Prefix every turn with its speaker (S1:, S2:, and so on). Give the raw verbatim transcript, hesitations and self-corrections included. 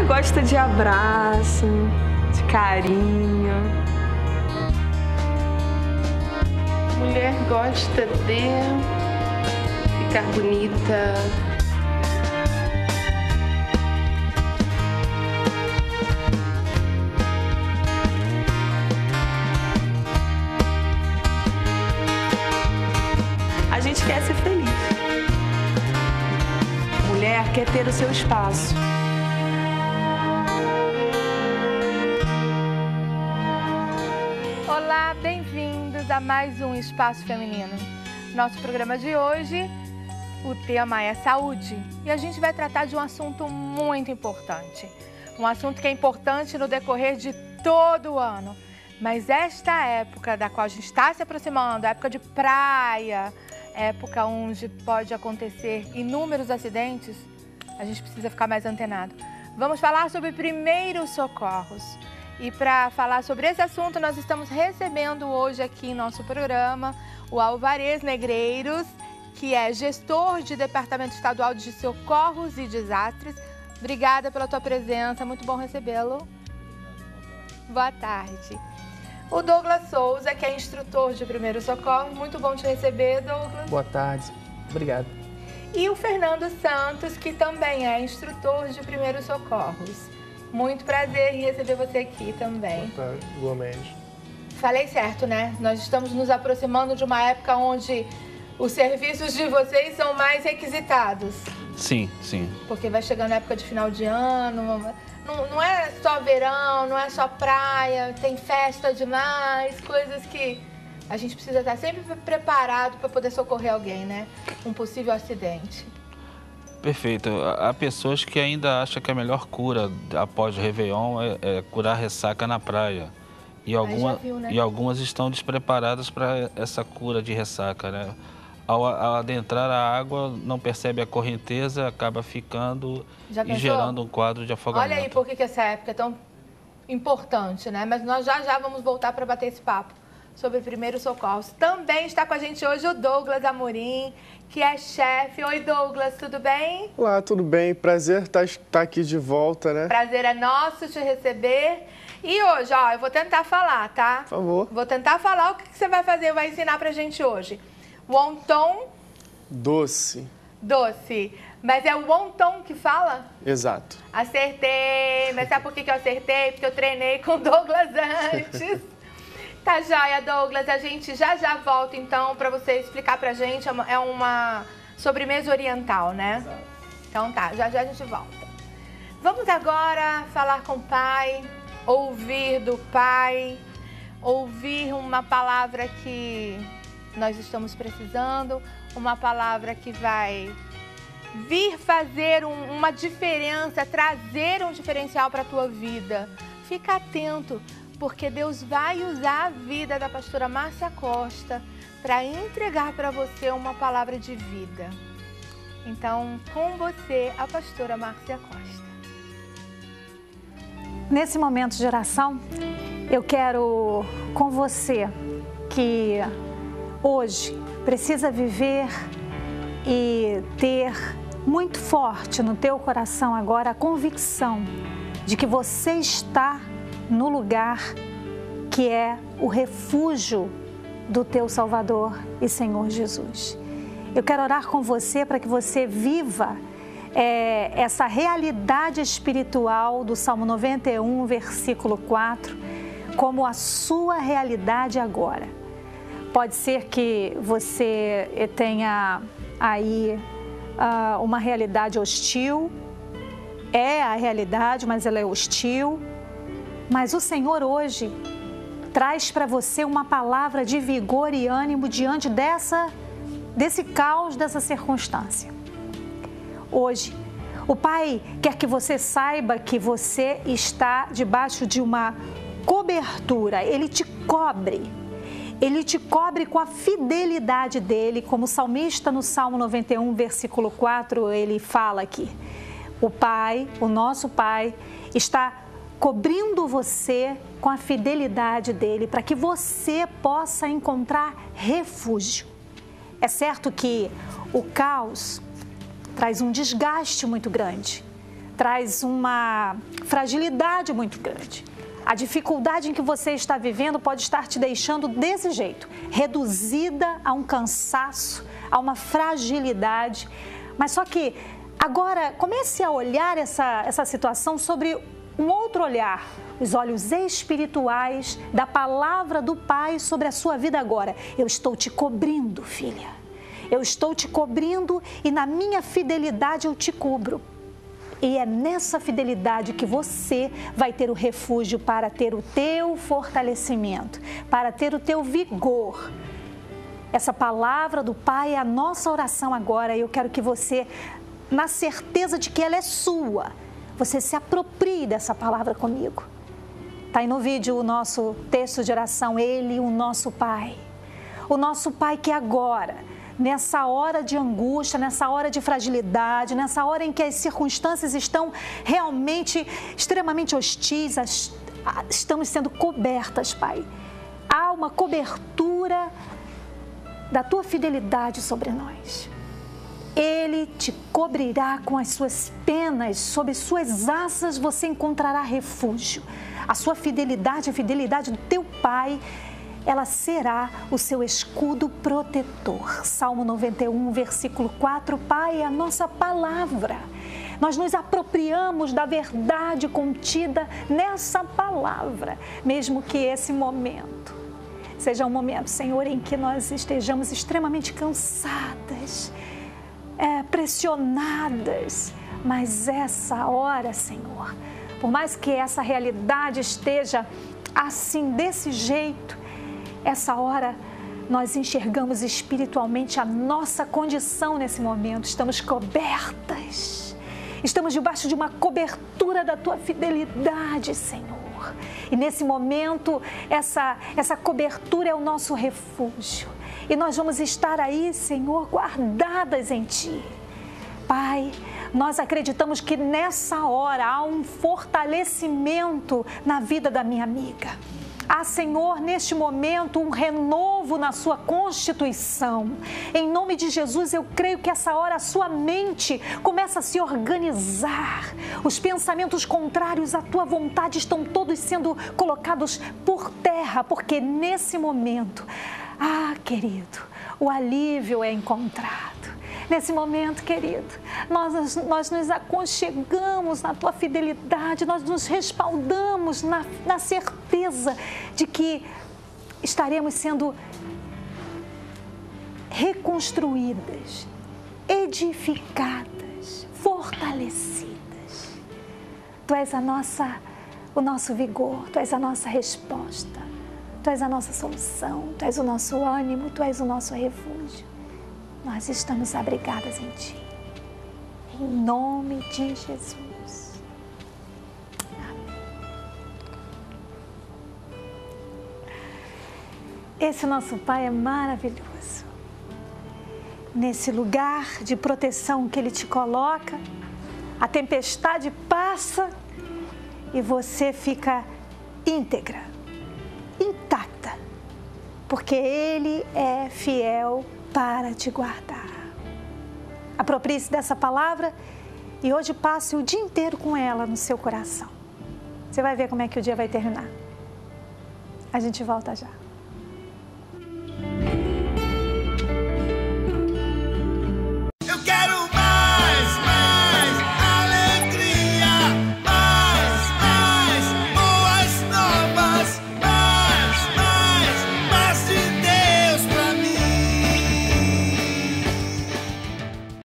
S1: gosta de abraço, de carinho.
S2: Mulher gosta de ficar bonita.
S1: A gente quer ser feliz. Mulher quer ter o seu espaço.
S3: Olá, bem-vindos a mais um Espaço Feminino. Nosso programa de hoje, o tema é saúde. E a gente vai tratar de um assunto muito importante. Um assunto que é importante no decorrer de todo o ano. Mas esta época da qual a gente está se aproximando, a época de praia, época onde pode acontecer inúmeros acidentes, a gente precisa ficar mais antenado. Vamos falar sobre primeiros socorros. E para falar sobre esse assunto, nós estamos recebendo hoje aqui em nosso programa o Álvarez Negreiros, que é gestor de Departamento Estadual de Socorros e Desastres. Obrigada pela tua presença, muito bom recebê-lo. Boa tarde. O Douglas Souza, que é instrutor de primeiro socorro. Muito bom te receber, Douglas.
S4: Boa tarde. Obrigado.
S3: E o Fernando Santos, que também é instrutor de primeiros socorros. Muito prazer em receber você aqui também.
S4: Boa tarde, igualmente.
S3: Falei certo, né? Nós estamos nos aproximando de uma época onde os serviços de vocês são mais requisitados.
S5: Sim, sim.
S3: Porque vai chegando a época de final de ano... Não, não é só verão, não é só praia, tem festa demais, coisas que a gente precisa estar sempre preparado para poder socorrer alguém, né? Um possível acidente.
S5: Perfeito. Há pessoas que ainda acham que a melhor cura após o Réveillon é, é curar ressaca na praia. E, alguma,
S3: viu, né?
S5: e algumas estão despreparadas para essa cura de ressaca, né? Ao, ao adentrar a água, não percebe a correnteza, acaba ficando e gerando um quadro de afogamento.
S3: Olha aí por que essa época é tão importante, né? Mas nós já já vamos voltar para bater esse papo sobre primeiros socorros. Também está com a gente hoje o Douglas Amorim, que é chefe. Oi, Douglas, tudo bem?
S6: Olá, tudo bem? Prazer estar, estar aqui de volta, né?
S3: Prazer é nosso te receber. E hoje, ó, eu vou tentar falar, tá?
S6: Por favor.
S3: Vou tentar falar o que você vai fazer, vai ensinar pra gente hoje. Wonton.
S6: Doce.
S3: Doce. Mas é o wonton que fala?
S6: Exato.
S3: Acertei. Mas sabe por que eu acertei? Porque eu treinei com o Douglas antes. Tá joia, Douglas. A gente já já volta, então, pra você explicar pra gente. É uma sobremesa oriental, né? Exato. Então tá, já já a gente volta. Vamos agora falar com o Pai, ouvir do Pai, ouvir uma palavra que nós estamos precisando, uma palavra que vai vir fazer um, uma diferença, trazer um diferencial para a tua vida. Fica atento, porque Deus vai usar a vida da pastora Márcia Costa para entregar para você uma palavra de vida. Então, com você, a pastora Márcia Costa.
S7: Nesse momento de oração, eu quero com você que hoje precisa viver e ter muito forte no teu coração agora a convicção de que você está no lugar que é o refúgio do teu Salvador e Senhor Jesus. Eu quero orar com você para que você viva é, essa realidade espiritual do Salmo noventa e um, versículo quatro, como a sua realidade agora. Pode ser que você tenha aí uh, uma realidade hostil, é a realidade, mas ela é hostil. Mas o Senhor hoje traz para você uma palavra de vigor e ânimo diante dessa, desse caos, dessa circunstância. Hoje, o Pai quer que você saiba que você está debaixo de uma cobertura, Ele te cobre. Ele te cobre com a fidelidade dele, como o salmista no Salmo noventa e um, versículo quatro, ele fala aqui. O Pai, o nosso Pai, está cobrindo você com a fidelidade dele, para que você possa encontrar refúgio. É certo que o caos traz um desgaste muito grande, traz uma fragilidade muito grande. A dificuldade em que você está vivendo pode estar te deixando desse jeito, reduzida a um cansaço, a uma fragilidade. Mas só que agora comece a olhar essa, essa situação sobre um outro olhar, os olhos espirituais da palavra do Pai sobre a sua vida agora. Eu estou te cobrindo, filha. Eu estou te cobrindo e na minha fidelidade eu te cubro. E é nessa fidelidade que você vai ter o refúgio para ter o teu fortalecimento, para ter o teu vigor. Essa palavra do Pai é a nossa oração agora. Eu quero que você, na certeza de que ela é sua, você se aproprie dessa palavra comigo. Está aí no vídeo o nosso texto de oração, Ele, o nosso Pai. O nosso Pai que agora, nessa hora de angústia, nessa hora de fragilidade, nessa hora em que as circunstâncias estão realmente extremamente hostis, as, estamos sendo cobertas, Pai. Há uma cobertura da Tua fidelidade sobre nós. Ele te cobrirá com as suas penas, sob suas asas você encontrará refúgio. A sua fidelidade, a fidelidade do teu Pai, ela será o seu escudo protetor. Salmo noventa e um, versículo quatro, Pai, é a nossa palavra. Nós nos apropriamos da verdade contida nessa palavra, mesmo que esse momento seja um momento, Senhor, em que nós estejamos extremamente cansadas, é, pressionadas, mas essa hora, Senhor, por mais que essa realidade esteja assim, desse jeito, essa hora nós enxergamos espiritualmente a nossa condição nesse momento, estamos cobertas, estamos debaixo de uma cobertura da Tua fidelidade, Senhor. E nesse momento, essa, essa cobertura é o nosso refúgio. E nós vamos estar aí, Senhor, guardadas em Ti. Pai, nós acreditamos que nessa hora há um fortalecimento na vida da minha amiga. Há, Senhor, neste momento, um renovo na sua constituição. Em nome de Jesus, eu creio que essa hora a sua mente começa a se organizar. Os pensamentos contrários à tua vontade estão todos sendo colocados por terra, porque nesse momento, ah, querido, o alívio é encontrado. Nesse momento, querido, nós, nós nos aconchegamos na Tua fidelidade, nós nos respaldamos na, na certeza de que estaremos sendo reconstruídas, edificadas, fortalecidas. Tu és a nossa, o nosso vigor, Tu és a nossa resposta, Tu és a nossa solução, Tu és o nosso ânimo, Tu és o nosso refúgio. Nós estamos abrigadas em Ti, em nome de Jesus. Amém. Esse nosso Pai é maravilhoso. Nesse lugar de proteção que Ele te coloca, a tempestade passa e você fica íntegra, intacta, porque Ele é fiel para te guardar. Aproprie-se dessa palavra e hoje passe o dia inteiro com ela no seu coração. Você vai ver como é que o dia vai terminar. A gente volta já.